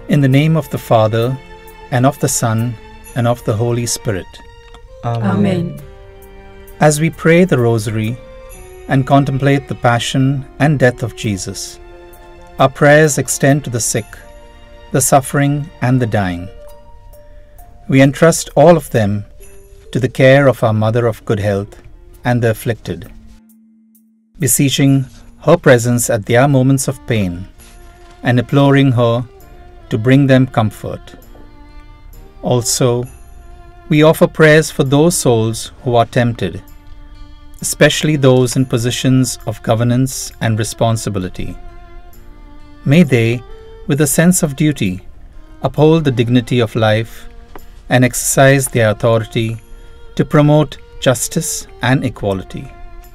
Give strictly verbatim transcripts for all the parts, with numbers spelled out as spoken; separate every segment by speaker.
Speaker 1: In the name of the Father, and of the Son, and of the Holy Spirit.
Speaker 2: Amen.
Speaker 3: Amen.
Speaker 1: As we pray the Rosary and contemplate the passion and death of Jesus, our prayers extend to the sick, the suffering, and the dying. We entrust all of them to the care of our Mother of Good Health and the afflicted, beseeching her presence at their moments of pain and imploring her to bring them comfort. Also, we offer prayers for those souls who are tempted, especially those in positions of governance and responsibility. May they, with a sense of duty, uphold the dignity of life and exercise their authority to promote justice and equality.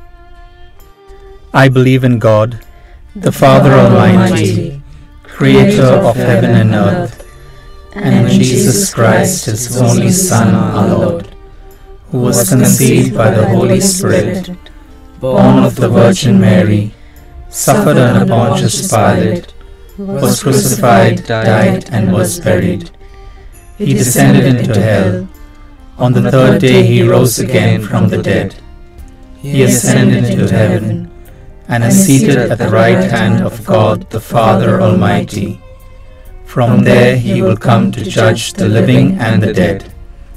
Speaker 1: I believe in God, the Father Almighty, Creator of heaven and earth, and in Jesus Christ, His only Son, our Lord, who was conceived by the Holy Spirit, born of the Virgin Mary, suffered under Pontius Pilate, was crucified, died, and was buried. He descended into hell. On the third day He rose again from the dead. He ascended into heaven, and is seated at the right hand of God the Father Almighty. From there He will come to judge the living and the dead.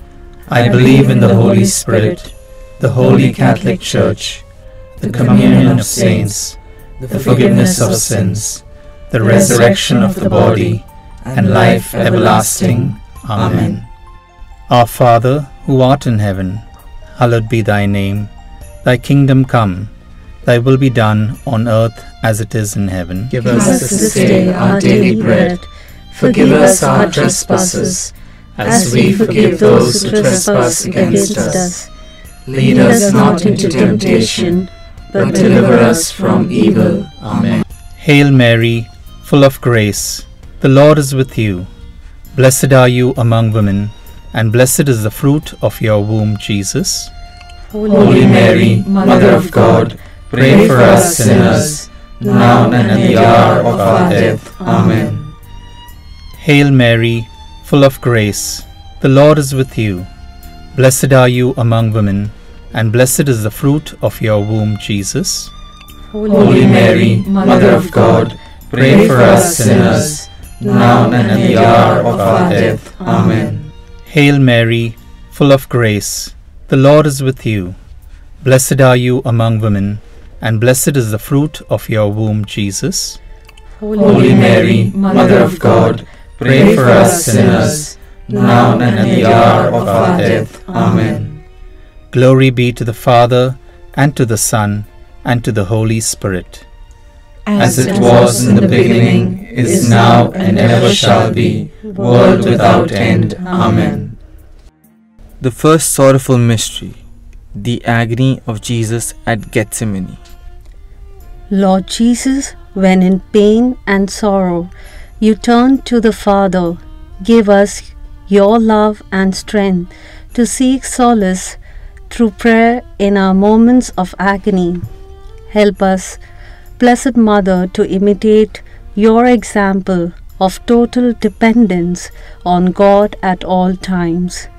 Speaker 1: I believe in the Holy Spirit, the Holy Catholic Church, the communion of saints, the forgiveness of sins, the resurrection of the body, and life everlasting. Amen. Our Father, who art in heaven, hallowed be thy name. Thy kingdom come. Thy will be done on earth as it is in heaven.
Speaker 2: Give us this day our daily bread. Forgive us our trespasses, as we forgive those who trespass against us. Lead us not into temptation, but deliver us from evil. Amen.
Speaker 1: Hail Mary, full of grace, the Lord is with you. Blessed are you among women, and blessed is the fruit of your womb, Jesus.
Speaker 2: Holy Mary, Mother of God, pray for us sinners, now and at the hour of our death. Amen.
Speaker 1: Hail Mary, full of grace, the Lord is with you. Blessed are you among women, and blessed is the fruit of your womb, Jesus.
Speaker 2: Holy Mary, Mother of God, pray for us sinners, now and at the hour of our death. Amen.
Speaker 1: Hail Mary, full of grace, the Lord is with you. Blessed are you among women, and blessed is the fruit of your womb, Jesus.
Speaker 2: Holy Mary, Mother of God, pray for us sinners, now and at the hour of our death. Amen.
Speaker 1: Glory be to the Father, and to the Son, and to the Holy Spirit.
Speaker 2: As it was in the beginning, is now, and ever shall be, world without end. Amen.
Speaker 4: The first sorrowful mystery, the agony of Jesus at Gethsemane.
Speaker 3: Lord Jesus, when in pain and sorrow you turned to the Father, give us your love and strength to seek solace through prayer in our moments of agony. Help us, Blessed Mother, to imitate your example of total dependence on God at all times.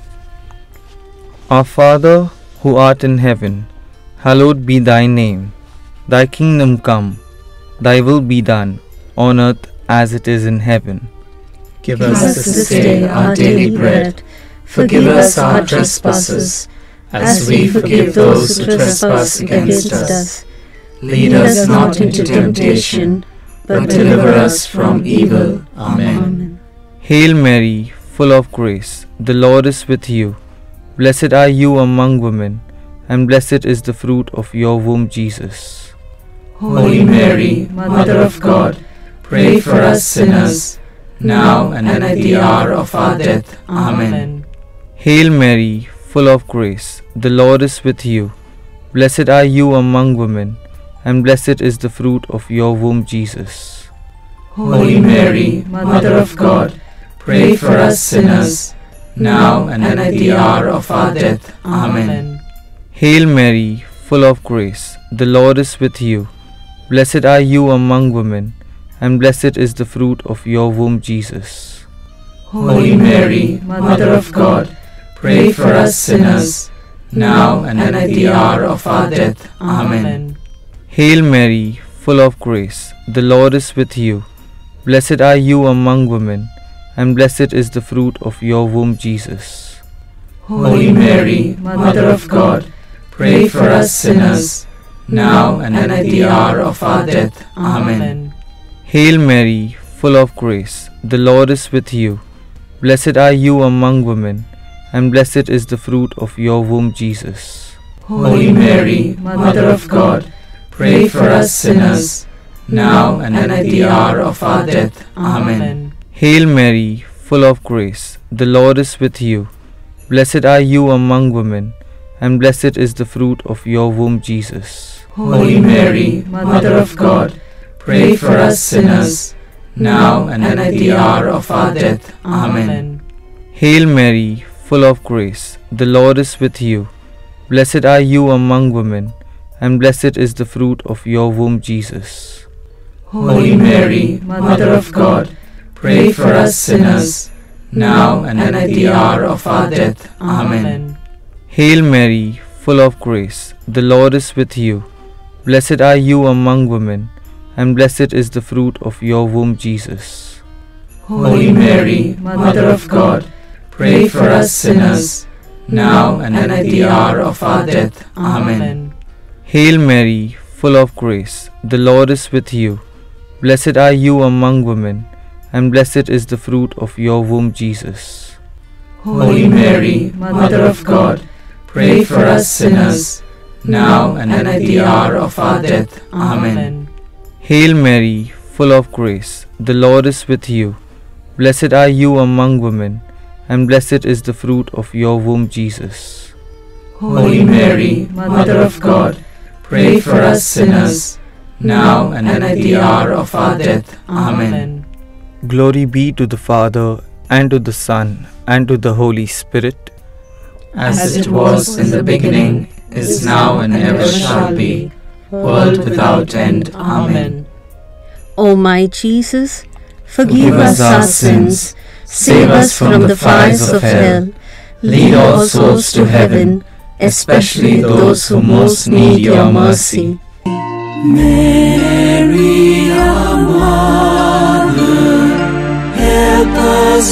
Speaker 4: Our Father, who art in heaven, hallowed be thy name. Thy kingdom come, thy will be done, on earth as it is in heaven.
Speaker 2: Give us this day our daily bread. Forgive us our trespasses, as we forgive those who trespass against us. Lead us not into temptation, but deliver us from evil. Amen.
Speaker 4: Hail Mary, full of grace, the Lord is with you. Blessed are you among women, and blessed is the fruit of your womb, Jesus.
Speaker 2: Holy Mary, Mother of God, pray for us sinners, now and at the hour of our death. Amen.
Speaker 4: Hail Mary, full of grace, the Lord is with you. Blessed are you among women, and blessed is the fruit of your womb, Jesus.
Speaker 2: Holy Mary, Mother of God, pray for us sinners, now and at the hour of our death. Amen.
Speaker 4: Hail Mary, full of grace, the Lord is with you. Blessed are you among women, and blessed is the fruit of your womb, Jesus.
Speaker 2: Holy Mary, Mother of God, pray for us sinners, now and at the hour of our death. Amen.
Speaker 4: Hail Mary, full of grace, the Lord is with you. Blessed are you among women, and blessed is the fruit of your womb, Jesus.
Speaker 2: Holy Mary, Mother of God, pray for us sinners, now and at the hour of our death. Amen.
Speaker 4: Hail Mary, full of grace, the Lord is with you. Blessed are you among women, and blessed is the fruit of your womb, Jesus.
Speaker 2: Holy Mary, Mother of God, pray for us sinners, now and at the hour of our death. Amen.
Speaker 4: Hail Mary, full of grace, the Lord is with you. Blessed are you among women, and blessed is the fruit of your womb, Jesus.
Speaker 2: Holy Mary, Mother of God, pray for us sinners, now and at the hour of our death. Amen.
Speaker 4: Hail Mary, full of grace, the Lord is with you. Blessed are you among women, and blessed is the fruit of your womb, Jesus.
Speaker 2: Holy Mary, Mother of God, pray for us sinners, now and at the hour of our death. Amen.
Speaker 4: Hail Mary, full of grace, the Lord is with you. Blessed are you among women, and blessed is the fruit of your womb, Jesus.
Speaker 2: Holy Mary, Mother of God, pray for us sinners, now and at the hour of our death. Amen.
Speaker 4: Hail Mary, full of grace, the Lord is with you. Blessed are you among women, and blessed is the fruit of your womb, Jesus.
Speaker 2: Holy Mary, Mother of God, pray for us sinners, now and at the hour of our death. Amen.
Speaker 4: Hail Mary, full of grace, the Lord is with you. Blessed are you among women, and blessed is the fruit of your womb, Jesus.
Speaker 2: Holy Mary, Mother of God, pray for us sinners, now and at the hour of our death. Amen.
Speaker 4: Glory be to the Father, and to the Son, and to the Holy Spirit,
Speaker 2: as it was in the beginning, is now, and ever shall be, world without end. Amen.
Speaker 3: O my Jesus, forgive us our sins, save us from the fires of hell, lead all souls to heaven, especially those who most need your mercy.
Speaker 2: Mary, our Mother, help us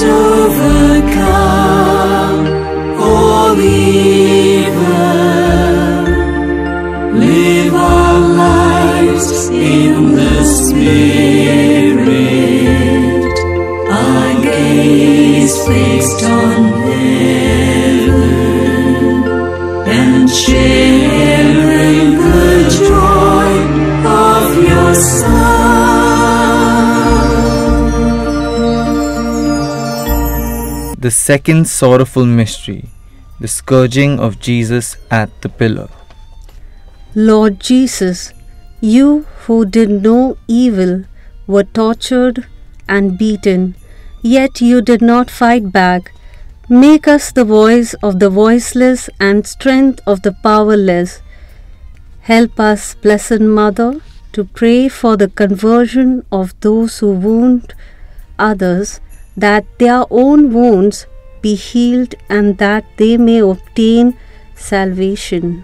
Speaker 2: overcome all evil. Live our lives in the Spirit, our gaze fixed on heaven, and sharing the joy of your Son.
Speaker 4: The second sorrowful mystery, the scourging of Jesus at the pillar.
Speaker 3: Lord Jesus, you who did no evil were tortured and beaten, yet you did not fight back. Make us the voice of the voiceless and strength of the powerless. Help us, Blessed Mother, to pray for the conversion of those who wound others, that their own wounds be healed and that they may obtain salvation.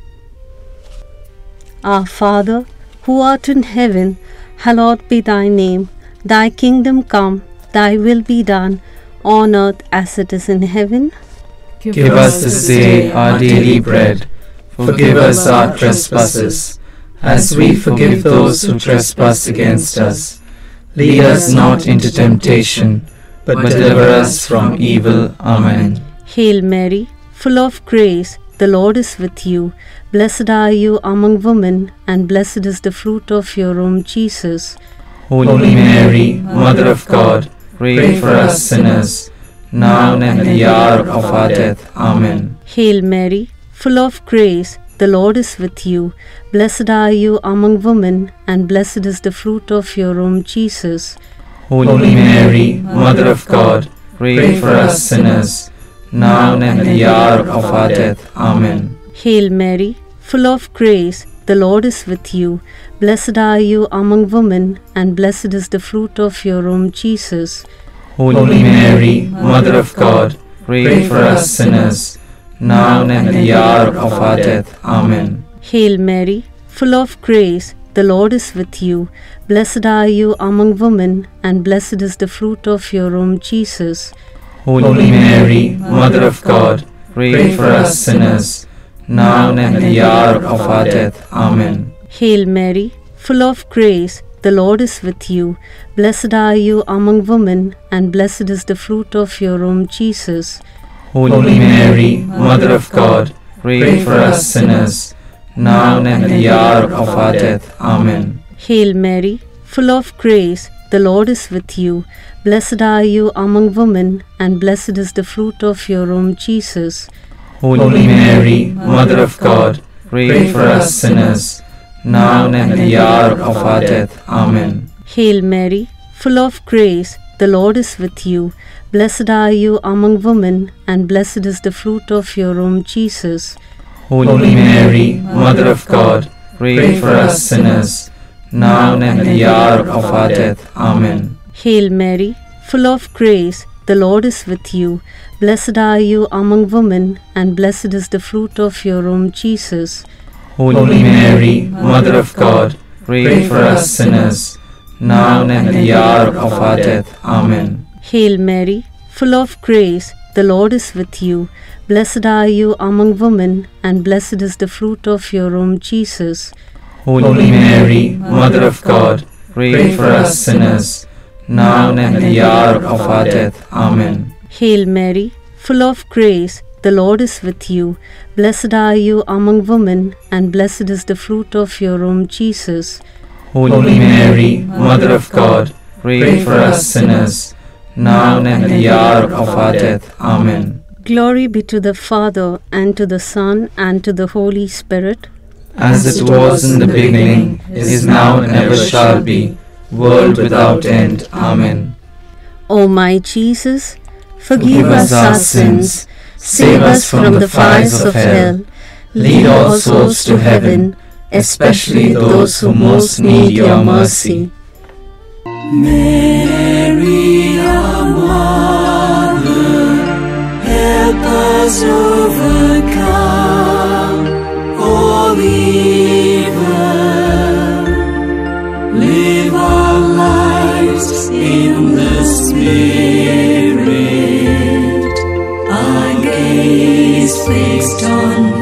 Speaker 3: Our Father, who art in heaven, hallowed be thy name. Thy kingdom come, thy will be done, on earth as it is in heaven.
Speaker 1: Give us this day our daily bread. Forgive us our trespasses, as we forgive those who trespass against us. Lead us not into temptation, but deliver us from evil. Amen.
Speaker 3: Hail Mary, full of grace, the Lord is with you. Blessed are you among women, and blessed is the fruit of your womb, Jesus.
Speaker 1: Holy Mary, Mother of God, pray for us sinners, now and at the hour of our death. Amen.
Speaker 3: Hail Mary, full of grace, the Lord is with you. Blessed are you among women, and blessed is the fruit of your womb, Jesus.
Speaker 1: Holy Mary, Mother of God, pray for us sinners, now and at the hour of our death. Amen.
Speaker 3: Hail Mary, full of grace, the Lord is with you. Blessed are you among women, and blessed is the fruit of your womb, Jesus.
Speaker 1: Holy Mary, Mother of God, pray for us sinners, now and at the hour of our death. Amen.
Speaker 3: Hail Mary, full of grace, the Lord is with you. Blessed are you among women, and blessed is the fruit of your womb, Jesus.
Speaker 1: Holy Mary, Mother of God, pray for us sinners, now and at the hour of our death. Amen.
Speaker 3: Hail Mary, full of grace, the Lord is with you. Blessed are you among women, and blessed is the fruit of your womb, Jesus.
Speaker 1: Holy Mary, Mother of God, pray for us sinners, now and at the hour of our death. Amen.
Speaker 3: Hail Mary, full of grace, the Lord is with you. Blessed are you among women, and blessed is the fruit of your womb, Jesus.
Speaker 1: Holy Mary, Mother of God, pray for us sinners, now and at the hour of our death. Amen.
Speaker 3: Hail Mary, full of grace, the Lord is with you. Blessed are you among women, and blessed is the fruit of your womb, Jesus.
Speaker 1: Holy Mary, Mother of God, pray for us sinners, now and at the hour of our death. Amen.
Speaker 3: Hail Mary, full of grace, the Lord is with you. Blessed are you among women, and blessed is the fruit of your womb, Jesus.
Speaker 1: Holy Mary, Mother of God, pray for us sinners, now and at the hour of our death. Amen.
Speaker 3: Hail Mary, full of grace, the Lord is with you. Blessed are you among women, and blessed is the fruit of your womb, Jesus.
Speaker 1: Holy Mary, Mother of God, pray for us sinners, now and at the hour of our death. Amen.
Speaker 3: Hail Mary, full of grace, the Lord is with you. Blessed are you among women, and blessed is the fruit of your womb, Jesus.
Speaker 1: Holy Mary, Mother of God, pray for us sinners, now and at the hour of our death. Amen.
Speaker 3: Glory be to the Father, and to the Son, and to the Holy Spirit.
Speaker 1: As it was in the beginning, is now, and ever shall be, world without end. Amen.
Speaker 3: O my Jesus, forgive us our sins, save us from the fires of hell, lead all souls to heaven, especially those who most need your mercy.
Speaker 2: Mary, our Mother, help us overcome all evil. Live our lives in the Spirit, our gaze fixed on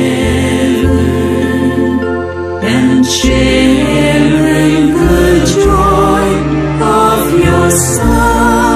Speaker 2: heaven, and sharing the joy of your Son.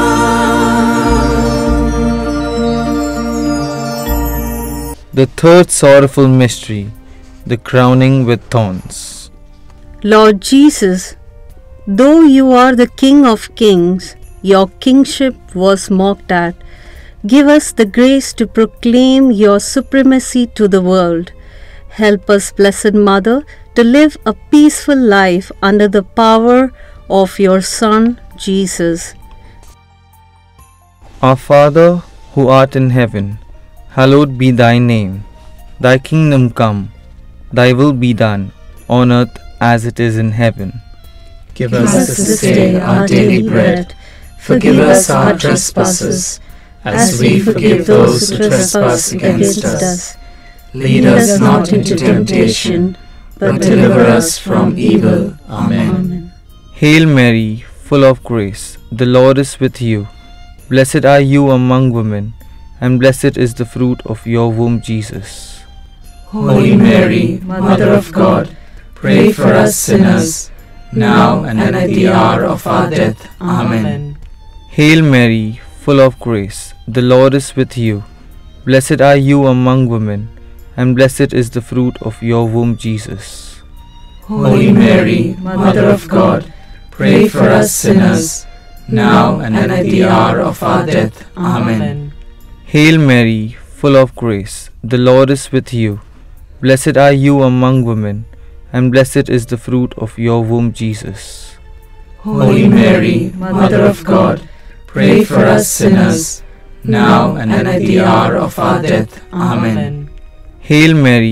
Speaker 4: The third sorrowful mystery, the crowning with thorns.
Speaker 3: Lord Jesus, though you are the King of kings, your kingship was mocked at. Give us the grace to proclaim your supremacy to the world. Help us, Blessed Mother, to live a peaceful life under the power of your Son, Jesus.
Speaker 4: Our Father, who art in heaven, hallowed be thy name. Thy kingdom come, thy will be done, on earth as it is in heaven.
Speaker 1: Give us this day our daily bread. Forgive us our trespasses, as we forgive those who trespass against us. Lead us not into temptation, but deliver us from evil. Amen.
Speaker 4: Hail Mary, full of grace, the Lord is with you. Blessed are you among women, and blessed is the fruit of your womb, Jesus.
Speaker 1: Holy Mary, Mother of God, pray for us sinners, now and at the hour of our death. Amen.
Speaker 4: Hail Mary, full of grace, the Lord is with you. Blessed are you among women, and blessed is the fruit of your womb, Jesus.
Speaker 1: Holy Mary, Mother of God, pray for us sinners, now and at the hour of our death. Amen.
Speaker 4: Hail Mary, full of grace, the Lord is with you. Blessed are you among women, and blessed is the fruit of your womb, Jesus.
Speaker 1: Holy Mary, Mother of God, pray for us sinners, now and at the hour of our death. Amen.
Speaker 4: Hail Mary,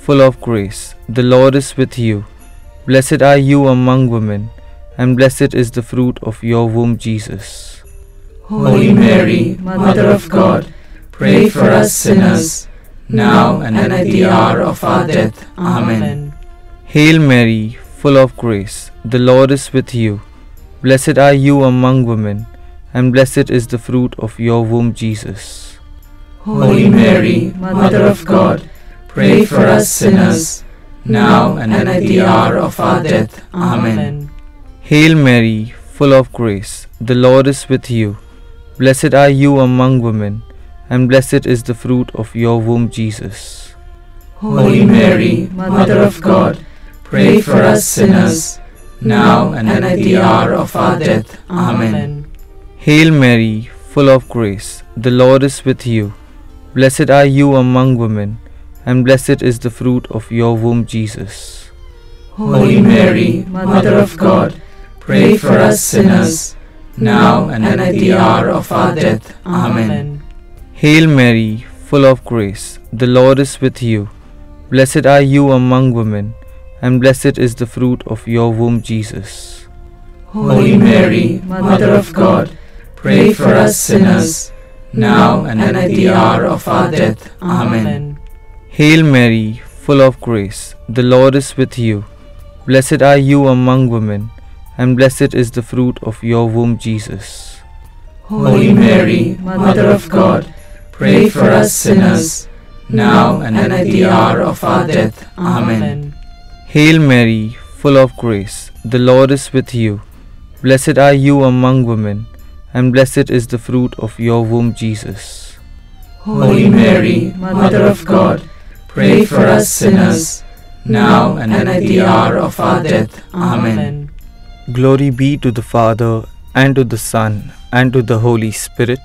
Speaker 4: full of grace, the Lord is with you. Blessed are you among women, and blessed is the fruit of your womb, Jesus.
Speaker 2: Holy Mary, Mother of God, pray for us sinners, now and at the hour of our death. Amen.
Speaker 4: Hail Mary, full of grace, the Lord is with you. Blessed are you among women, and blessed is the fruit of your womb, Jesus.
Speaker 2: Holy Mary, Mother of God, pray for us sinners, now and at the hour of our death. Amen.
Speaker 4: Hail Mary, full of grace, the Lord is with you. Blessed are you among women, and blessed is the fruit of your womb, Jesus.
Speaker 2: Holy Mary, Mother of God, pray for us sinners, now and at the hour of our death. Amen.
Speaker 4: Hail Mary, full of grace, the Lord is with you. Blessed are you among women, and blessed is the fruit of your womb, Jesus.
Speaker 2: Holy Mary, Mother of God, pray for us sinners, now and at the hour of our death. Amen.
Speaker 4: Hail Mary, full of grace, the Lord is with you. Blessed are you among women, and blessed is the fruit of your womb, Jesus.
Speaker 2: Holy Mary, Mother of God, pray for us sinners, now and at the hour of our death. Amen.
Speaker 4: Hail Mary, full of grace, the Lord is with you. Blessed are you among women, and blessed is the fruit of your womb, Jesus.
Speaker 2: Holy Mary, Mother of God, pray for us sinners, now and at the hour of our death. Amen.
Speaker 4: Hail Mary, full of grace, the Lord is with you. Blessed are you among women, and blessed is the fruit of your womb, Jesus.
Speaker 2: Holy Mary, Mother of God, pray for us sinners, now and at the hour of our death. Amen.
Speaker 4: Glory be to the Father, and to the Son, and to the Holy Spirit,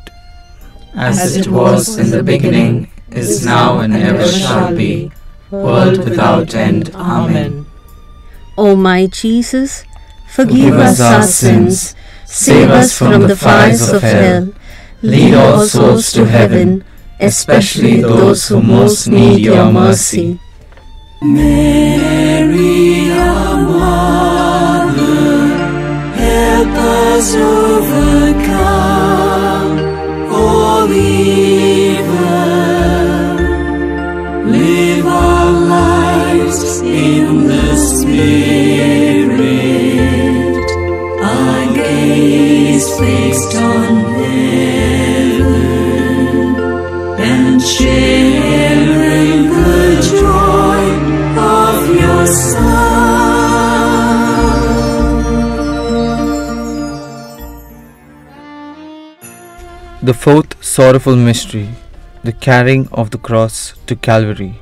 Speaker 2: as it was in the beginning, is now, and ever shall be, world without end. Amen.
Speaker 3: O my Jesus, forgive us our sins, save us from the fires of hell, lead all souls to heaven, especially those who most need your mercy.
Speaker 5: Mary, our Mother, help us overcome all evil. Live our lives in the Spirit, our gaze fixed on heaven, and sharing the joy of your Son.
Speaker 4: The fourth sorrowful mystery, the carrying of the cross to Calvary.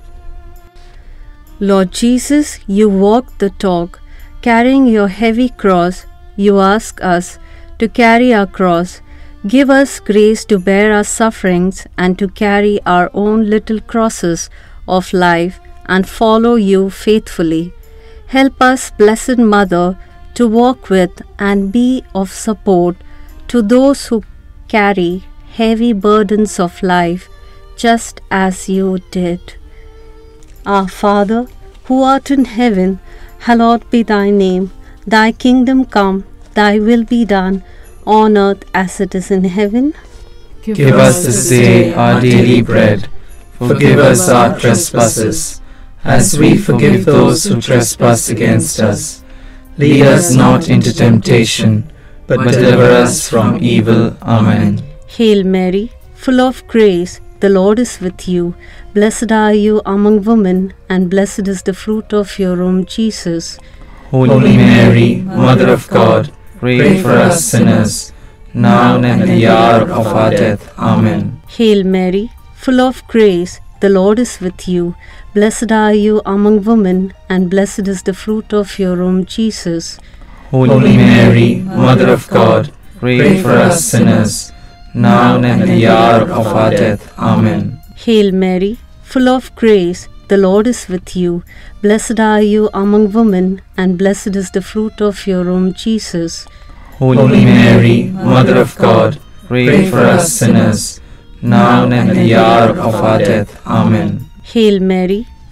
Speaker 3: Lord Jesus, you walk the talk, carrying your heavy cross. You ask us to carry our cross. Give us grace to bear our sufferings and to carry our own little crosses of life and follow you faithfully. Help us, Blessed Mother, to walk with and be of support to those who carry heavy burdens of life, just as you did. Our Father, who art in heaven, hallowed be thy name. Thy kingdom come, thy will be done, on earth as it is in heaven.
Speaker 1: Give us this day our daily bread. Forgive us our trespasses, as we forgive those who trespass against us. Lead us not into temptation, but deliver us from evil. Amen.
Speaker 3: Hail Mary, full of grace, the Lord is with you. Blessed are you among women, and blessed is the fruit of your womb, Jesus.
Speaker 1: Holy Mary, Mother of God, pray for us sinners, now and at the hour of our death. Amen.
Speaker 3: Hail Mary, full of grace, the Lord is with you. Blessed are you among women, and blessed is the fruit of your womb, Jesus.
Speaker 1: Holy Mary, Mother of God, pray for us sinners, now and at the hour of our death. Amen.
Speaker 3: Hail Mary, full of grace, the Lord is with you. Blessed are you among women, and blessed is the fruit of your womb, Jesus.
Speaker 1: Holy Mary, Mother of God, pray for us sinners, now and at the hour of our death. Amen.
Speaker 3: Hail Mary,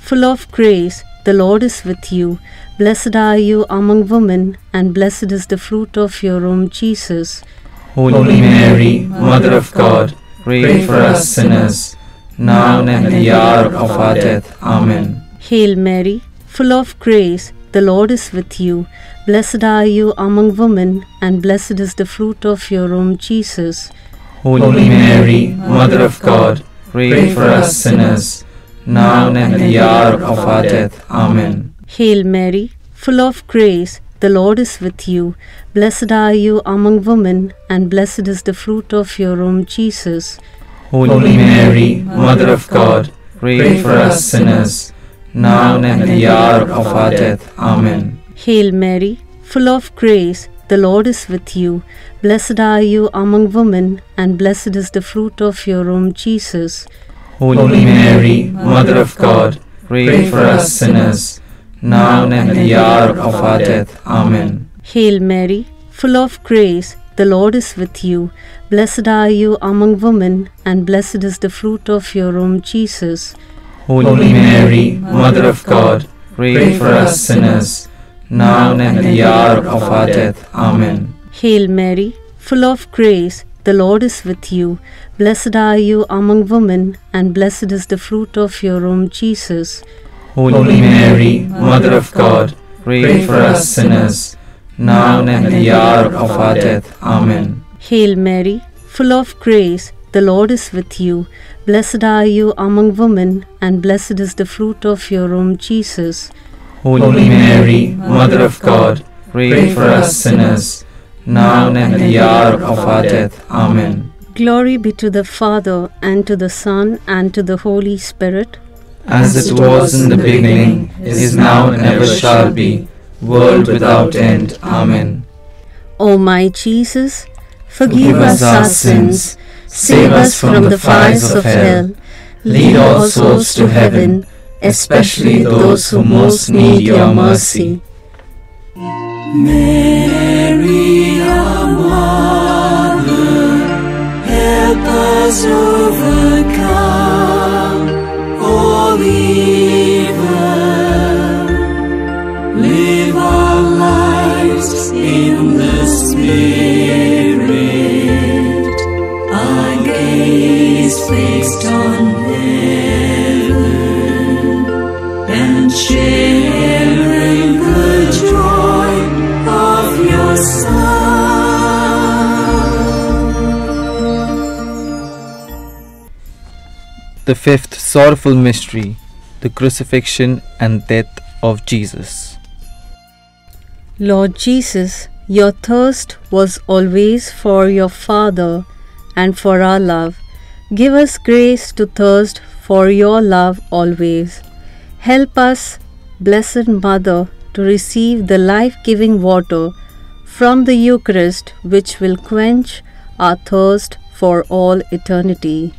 Speaker 3: full of grace, the Lord is with you. Blessed are you among women, and blessed is the fruit of your womb, Jesus.
Speaker 1: Holy Mary, Mother of God, pray for us sinners, now and at the hour of our death. Amen.
Speaker 3: Hail Mary, full of grace, the Lord is with you. Blessed are you among women, and blessed is the fruit of your womb, Jesus.
Speaker 1: Holy Mary, Mother of God, pray for us sinners, now and at the hour of our death. Amen.
Speaker 3: Hail Mary, full of grace, the Lord is with you. Blessed are you among women, and blessed is the fruit of your womb, Jesus.
Speaker 1: Holy Mary, Mother of God, pray for us sinners, now and at the hour of our death. Amen.
Speaker 3: Hail Mary, full of grace, the Lord is with you. Blessed are you among women, and blessed is the fruit of your womb, Jesus.
Speaker 1: Holy Mary, Mother of God, pray for us sinners, now and at the hour of our death. Amen.
Speaker 3: Hail Mary, full of grace, the Lord is with you. Blessed are you among women, and blessed is the fruit of your womb, Jesus.
Speaker 1: Holy Mary, Mother of God, pray for us sinners, now and at the hour of our death. Amen.
Speaker 3: Hail Mary, full of grace, the Lord is with you. Blessed are you among women, and blessed is the fruit of your womb, Jesus.
Speaker 1: Holy Mary, Mother of God, pray for us sinners, now and at the hour of our death. Amen.
Speaker 3: Hail Mary, full of grace, the Lord is with you. Blessed are you among women, and blessed is the fruit of your womb, Jesus.
Speaker 1: Holy Mary, Mother of God, pray for us sinners, now and at the hour of our death. Amen.
Speaker 3: Glory be to the Father, and to the Son, and to the Holy Spirit.
Speaker 1: As it was in the beginning, is now, and ever shall be, world without end. Amen.
Speaker 3: O my Jesus, forgive us our sins, save us from the fires of hell, lead all souls to heaven, especially those who most need your mercy.
Speaker 5: Mary, our Mother, help us overcome all evil. Live our lives in the Spirit, our gaze fixed on heaven, and sharing the joy of your Son.
Speaker 4: The fifth sorrowful mystery, the crucifixion and death of Jesus.
Speaker 3: Lord Jesus, your thirst was always for your Father and for our love. Give us grace to thirst for your love always. Help us, Blessed Mother, to receive the life-giving water from the Eucharist, which will quench our thirst for all eternity.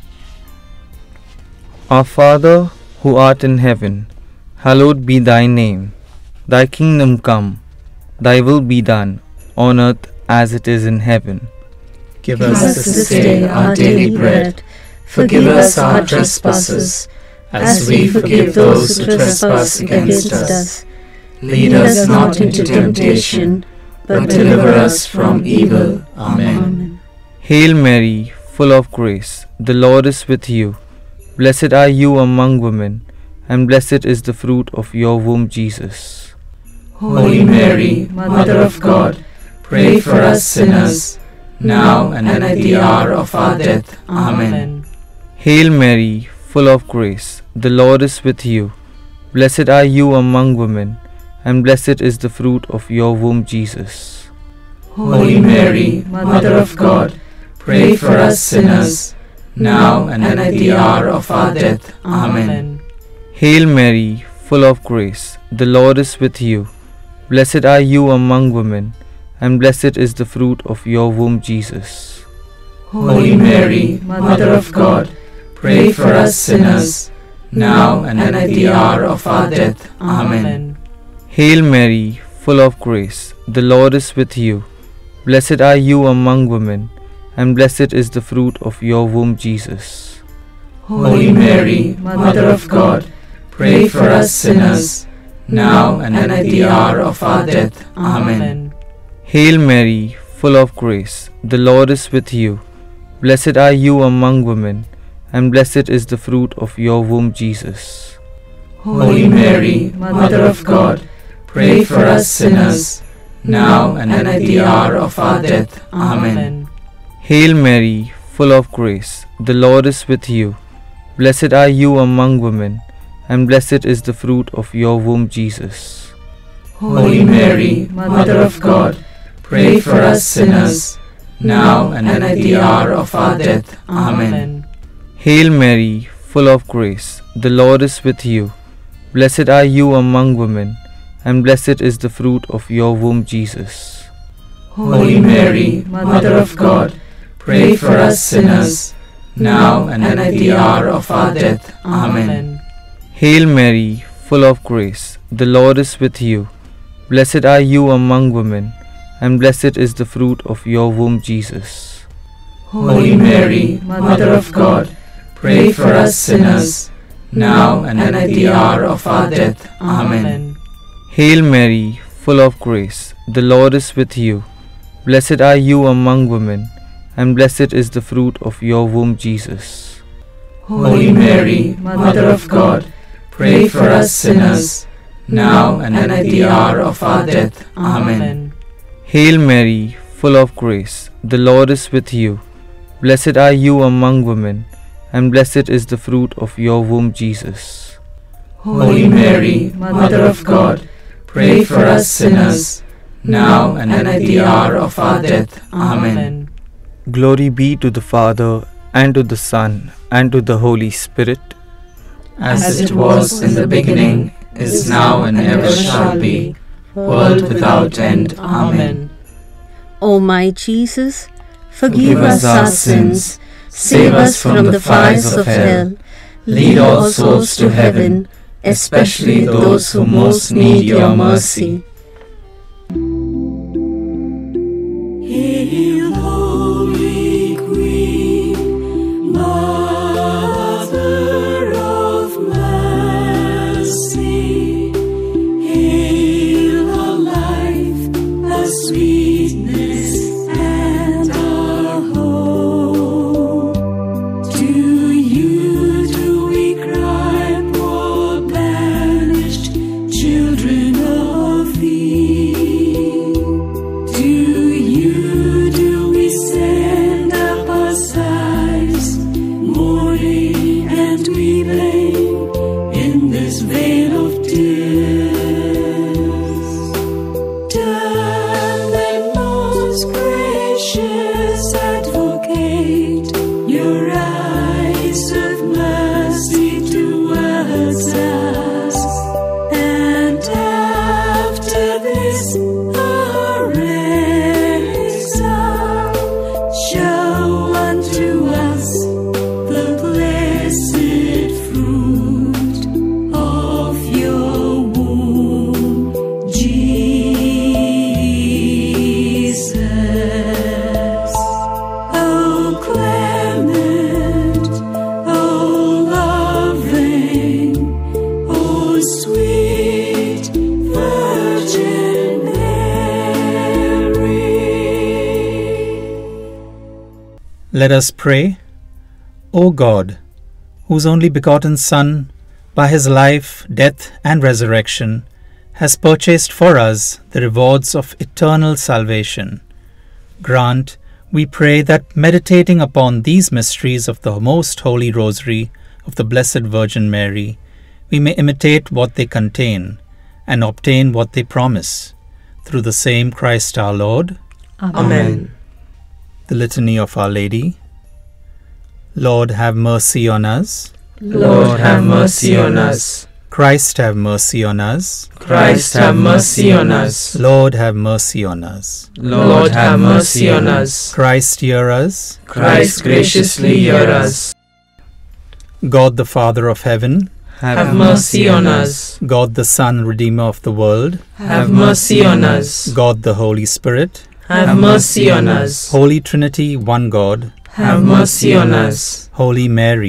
Speaker 4: Our Father, who art in heaven, hallowed be thy name. Thy kingdom come, thy will be done, on earth as it is in heaven.
Speaker 2: Give us this day our daily bread. Forgive us our trespasses, as we forgive those who trespass against us. Lead us not into temptation, but deliver us from evil. Amen.
Speaker 4: Hail Mary, full of grace, the Lord is with you. Blessed are you among women, and blessed is the fruit of your womb, Jesus.
Speaker 2: Holy Mary, Mother of God, pray for us sinners, now and at the hour of our death. Amen.
Speaker 4: Hail Mary, full of grace, the Lord is with you. Blessed are you among women, and blessed is the fruit of your womb, Jesus.
Speaker 2: Holy Mary, Mother of God, pray for us sinners, now and at the hour of our death. Amen.
Speaker 4: Hail Mary, full of grace, the Lord is with you. Blessed are you among women, and blessed is the fruit of your womb, Jesus.
Speaker 2: Holy Mary, Mother of God, pray for us sinners, now and at the hour of our death. Amen.
Speaker 4: Hail Mary, full of grace, the Lord is with you. Blessed are you among women, and blessed is the fruit of your womb, Jesus.
Speaker 2: Holy Mary, Mother of God, pray for us sinners, now and at the hour of our death. Amen.
Speaker 4: Hail Mary, full of grace, the Lord is with you. Blessed are you among women, and blessed is the fruit of your womb, Jesus.
Speaker 2: Holy Mary, Mother of God, pray for us sinners, now and at the hour of our death. Amen.
Speaker 4: Hail Mary, full of grace, the Lord is with you. Blessed are you among women, and blessed is the fruit of your womb, Jesus.
Speaker 2: Holy Mary, Mother of God, pray for us sinners, now and at the hour of our death. Amen.
Speaker 4: Hail Mary, full of grace, the Lord is with you. Blessed are you among women, and blessed is the fruit of your womb, Jesus.
Speaker 2: Holy Mary, Mother of God, pray for us sinners, now and at the hour of our death. Amen.
Speaker 4: Hail Mary, full of grace, the Lord is with you. Blessed are you among women, and blessed is the fruit of your womb, Jesus.
Speaker 2: Holy Mary, Mother of God, pray for us sinners, now and at the hour of our death. Amen.
Speaker 4: Hail Mary, full of grace, the Lord is with you. Blessed are you among women, and blessed is the fruit of your womb, Jesus.
Speaker 2: Holy Mary, Mother of God, pray for us sinners, now and at the hour of our death. Amen.
Speaker 4: Hail Mary, full of grace, the Lord is with you. Blessed are you among women, and blessed is the fruit of your womb, Jesus.
Speaker 2: Holy Mary, Mother of God, pray for us sinners, now and at the hour of our death. Amen.
Speaker 4: Glory be to the Father, and to the Son, and to the Holy Spirit,
Speaker 2: as it was in the beginning, is now, and ever shall be, world without end. Amen.
Speaker 3: O my Jesus,
Speaker 2: Forgive us our sins, save us from the fires of hell, lead all souls to heaven, especially those who most need your mercy. Hail, Holy Queen, Mother of Mercy, hail our life, our sweetness, and our hope. To you do we cry, poor banished children of Eve. To you do we send up our sighs, mourning and weeping in this vale of tears. Turn then, most gracious Advocate, your eyes of mercy towards us, and after this our exile, show unto us the blessed fruit of your womb, Jesus. O clement, O loving, O sweet Virgin Mary.
Speaker 1: Let us pray. O God, whose only begotten Son, by his life, death, and resurrection, has purchased for us the rewards of eternal salvation, grant, we pray, that meditating upon these mysteries of the most holy Rosary of the Blessed Virgin Mary, we may imitate what they contain and obtain what they promise. Through the same Christ our Lord.
Speaker 2: Amen.
Speaker 1: The Litany of Our Lady. Lord, have mercy on us.
Speaker 2: Lord, have mercy on us.
Speaker 1: Christ, have mercy on us.
Speaker 2: Christ, have mercy on us.
Speaker 1: Lord, have mercy on us.
Speaker 2: Lord, have mercy on us.
Speaker 1: Christ, hear us.
Speaker 2: Christ, graciously hear us.
Speaker 1: God, the Father of heaven,
Speaker 2: Have mercy on us.
Speaker 1: God, the Son, Redeemer of the world,
Speaker 2: Have mercy on us.
Speaker 1: God, the Holy Spirit,
Speaker 2: Have mercy on us.
Speaker 1: Holy Trinity, one God,
Speaker 2: Have mercy on us.
Speaker 1: Holy Mary,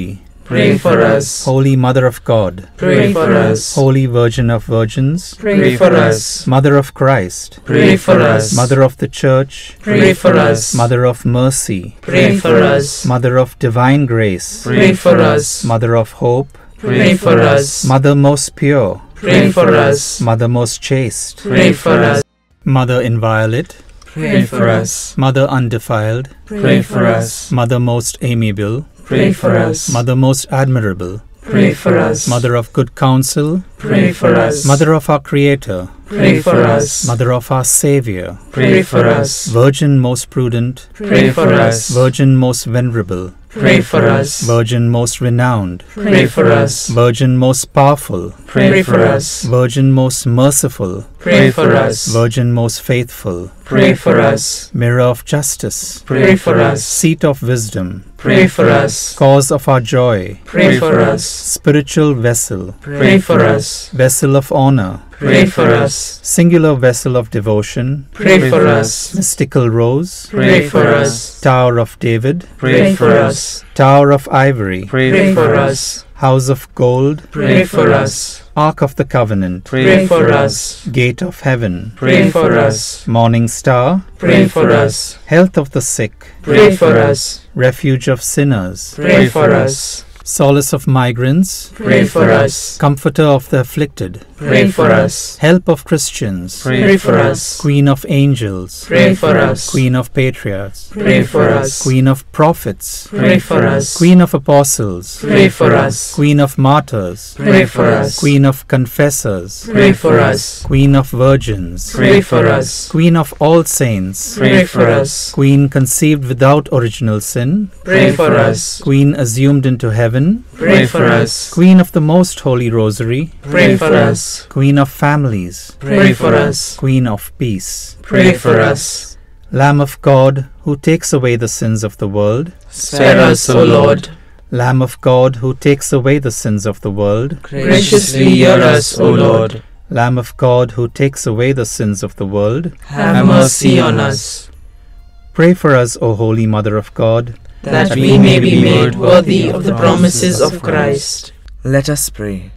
Speaker 2: pray for us.
Speaker 1: Holy Mother of God,
Speaker 2: Pray for us.
Speaker 1: Holy Virgin of Virgins,
Speaker 2: Pray for us.
Speaker 1: Mother of Christ,
Speaker 2: Pray for us.
Speaker 1: Mother of the Church,
Speaker 2: Pray for us.
Speaker 1: Mother of Mercy,
Speaker 2: Pray for us.
Speaker 1: Mother of Divine Grace,
Speaker 2: Pray for us.
Speaker 1: Mother of Hope,
Speaker 2: Pray for us.
Speaker 1: Mother most pure,
Speaker 2: Pray for us.
Speaker 1: Mother most chaste,
Speaker 2: Pray for us.
Speaker 1: Mother inviolate,
Speaker 2: Pray for us.
Speaker 1: Mother undefiled,
Speaker 2: Pray for us.
Speaker 1: Mother most amiable,
Speaker 2: Pray for us.
Speaker 1: Mother most admirable,
Speaker 2: Pray for us.
Speaker 1: Mother of good counsel,
Speaker 2: Pray for us.
Speaker 1: Mother of our Creator,
Speaker 2: Pray for us.
Speaker 1: Mother of our Saviour,
Speaker 2: Pray for us.
Speaker 1: Virgin most prudent,
Speaker 2: Pray for us.
Speaker 1: Virgin most venerable,
Speaker 2: Pray for us.
Speaker 1: Virgin most renowned,
Speaker 2: Pray for us.
Speaker 1: Virgin most powerful,
Speaker 2: Pray for us.
Speaker 1: Virgin most merciful,
Speaker 2: Pray for us.
Speaker 1: Virgin most faithful,
Speaker 2: Pray for us.
Speaker 1: Mirror of justice,
Speaker 2: Pray for us.
Speaker 1: Seat of wisdom,
Speaker 2: Pray for us.
Speaker 1: Cause of our joy,
Speaker 2: Pray for us.
Speaker 1: Spiritual vessel,
Speaker 2: Pray for us.
Speaker 1: Vessel of honor,
Speaker 2: Pray for us.
Speaker 1: Singular vessel of devotion,
Speaker 2: Pray for us.
Speaker 1: Mystical rose,
Speaker 2: Pray for us.
Speaker 1: Tower of David,
Speaker 2: Pray for us.
Speaker 1: Tower of ivory,
Speaker 2: Pray for us.
Speaker 1: House of gold,
Speaker 2: Pray for us.
Speaker 1: Ark of the Covenant,
Speaker 2: Pray for us.
Speaker 1: Gate of heaven,
Speaker 2: Pray for us.
Speaker 1: Morning star,
Speaker 2: Pray for us.
Speaker 1: Health of the sick,
Speaker 2: Pray for us.
Speaker 1: Refuge of sinners,
Speaker 2: Pray for us.
Speaker 1: Solace of migrants,
Speaker 2: Pray for us.
Speaker 1: Comforter of the afflicted,
Speaker 2: Pray for us.
Speaker 1: Help of Christians,
Speaker 2: Pray for us.
Speaker 1: Queen of angels,
Speaker 2: Pray for us.
Speaker 1: Queen of patriarchs,
Speaker 2: Pray for us.
Speaker 1: Queen of prophets,
Speaker 2: Pray for us.
Speaker 1: Queen of apostles,
Speaker 2: Pray for us.
Speaker 1: Queen of martyrs,
Speaker 2: Pray for us.
Speaker 1: Queen of confessors,
Speaker 2: Pray for us.
Speaker 1: Queen of virgins,
Speaker 2: Pray for us.
Speaker 1: Queen of all saints,
Speaker 2: Pray for us.
Speaker 1: Queen conceived without original sin,
Speaker 2: Pray for us.
Speaker 1: Queen assumed into heaven,
Speaker 2: Pray for us.
Speaker 1: Queen of the Most Holy Rosary,
Speaker 2: Pray for us.
Speaker 1: Queen of families,
Speaker 2: Pray for us.
Speaker 1: Queen of peace,
Speaker 2: Pray for us.
Speaker 1: Lamb of God, who takes away the sins of the world,
Speaker 2: Spare us, O Lord.
Speaker 1: Lamb of God, who takes away the sins of the world,
Speaker 2: Graciously hear us, O Lord.
Speaker 1: Lamb of God, who takes away the sins of the world,
Speaker 2: Have mercy on us,
Speaker 1: pray for us, O Holy Mother of God,
Speaker 2: that we may be made worthy of the promises of Christ.
Speaker 6: Let us pray.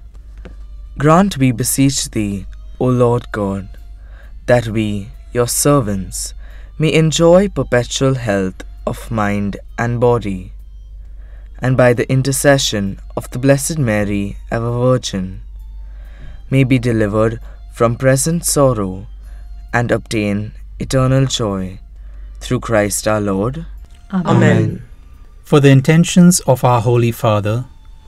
Speaker 6: Grant, we beseech thee, O Lord God, that we, your servants, may enjoy perpetual health of mind and body, and by the intercession of the Blessed Mary, ever Virgin, may be delivered from present sorrow and obtain eternal joy, through Christ our Lord.
Speaker 2: Amen.
Speaker 1: For the intentions of our Holy Father,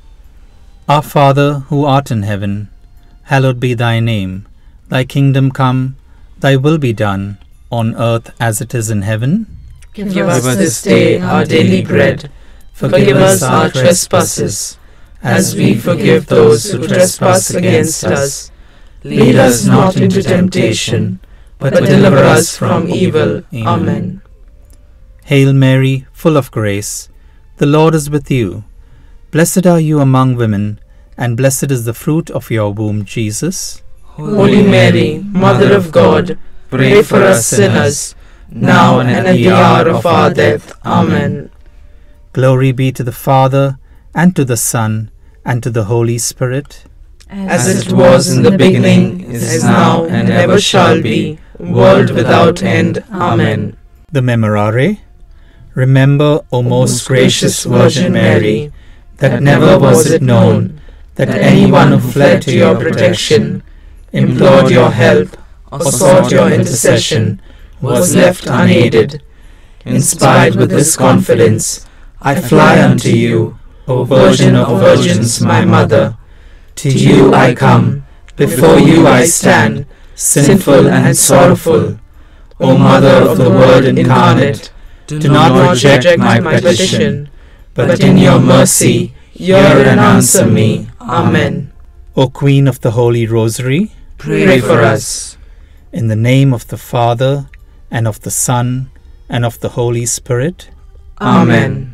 Speaker 1: Our Father, who art in heaven, hallowed be thy name. Thy kingdom come, thy will be done, on earth as it is in heaven.
Speaker 2: Give us this day our daily bread. Forgive us our trespasses, as we forgive those who trespass against us. Lead us not into temptation, but deliver us from evil. Amen.
Speaker 1: Hail Mary, full of grace, the Lord is with you. Blessed are you among women, and blessed is the fruit of your womb, Jesus.
Speaker 2: Holy Mary, Mother of God, pray for us sinners, now and at the hour of our death. Amen.
Speaker 1: Glory be to the Father, and to the Son, and to the Holy Spirit.
Speaker 2: As it was in the beginning, is now, and ever shall be, world without end. Amen.
Speaker 1: The Memorare. Remember, O most gracious Virgin Mary, that never was it known that anyone who fled to your protection, implored your help, or sought your intercession, was left unaided. Inspired with this confidence, I fly unto you, O Virgin of Virgins, my Mother. To you I come, before you I stand, sinful and sorrowful. O Mother of the Word incarnate, do not reject my petition, but in your mercy hear and answer me. Amen. O Queen of the Holy Rosary,
Speaker 2: pray for us.
Speaker 1: In the name of the Father, and of the Son, and of the Holy Spirit.
Speaker 2: Amen.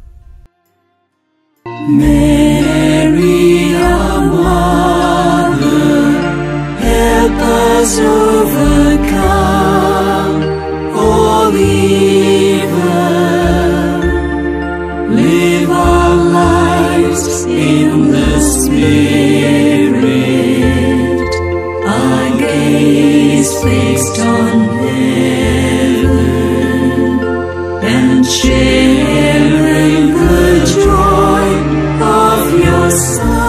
Speaker 5: Mary, our Mother, help us overcome all evil. Live our lives sharing the joy of your Son.